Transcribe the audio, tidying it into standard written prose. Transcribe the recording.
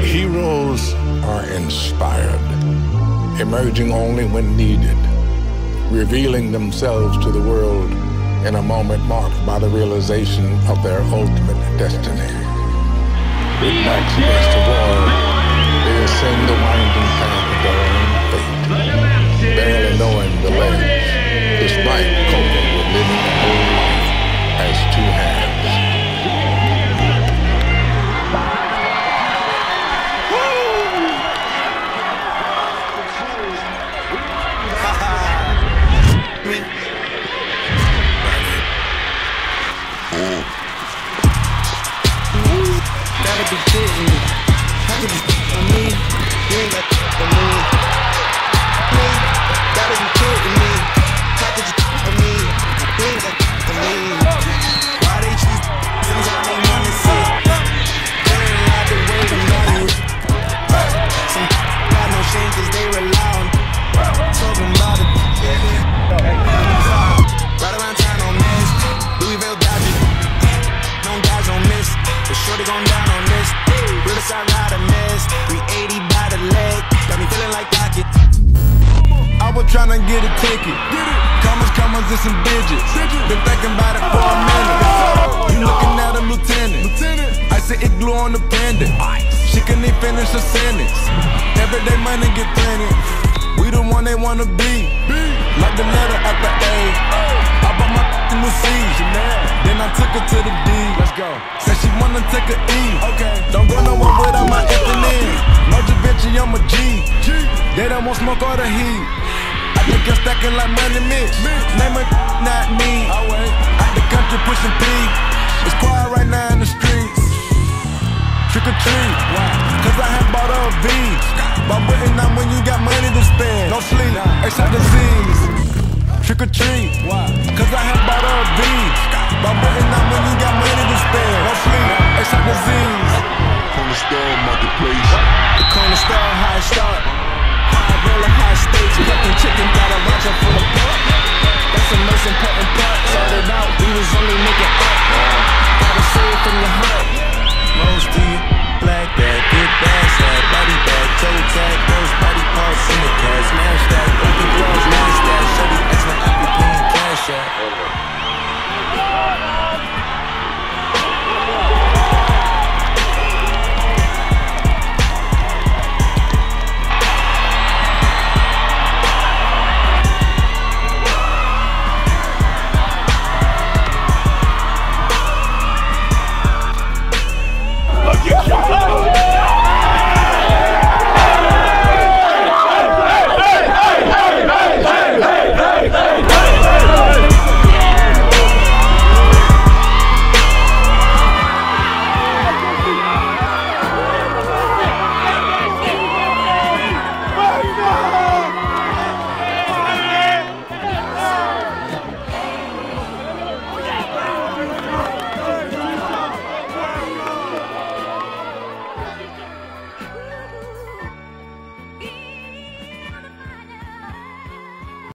Heroes are inspired, emerging only when needed, revealing themselves to the world in a moment marked by the realization of their ultimate destiny. With backs against the wall, they ascend the winding path of their own fate, barely knowing the ledge, despite coping with living a whole life as two halves. Gotta be kidding me. How could you on me? You ain't got on me. Gotta be kidding me. How could you on me? You ain't got on me. Why they choose things I don't wanna see? They ain't like the way to know you. Some got no shame cause they rely on talking about it. Right around town on this Louisville Dodgers. Don't dodge, don't miss. For sure they gon' down on this. Riverside ride a miss. 380 by the leg. Got me feeling like pocket. I was tryna get a ticket. Commas and some digits. Been thinking about it for a minute. You looking at a lieutenant. I say it glue on the pendant. She couldn't even finish a sentence. Everyday money get printed. We the one they wanna be. Like the letter at the A. I bought my new C. Then I took her to the D. Let's go. Said she wanna take a E. Okay. Don't go nowhere without my F and N. No Da Vinci, I'm a G. They don't want smoke or the heat. I think I'm stacking like money mix. Name it, not me. Out the country pushing P. It's quiet right now in the streets. Trick or treat. Cause I have bought a V. But waiting on when you got money to spend. No sleep, except disease. Trick or treat. Cause I have bought a V. But waiting on when you got money to spend. No sleep, except disease. Corner store marketplace. The corner store, high start. High roller, high stakes. Cooking chicken, got a roger full of pork. That's the most important part. Started out, we was only making up. Gotta say it from your heart.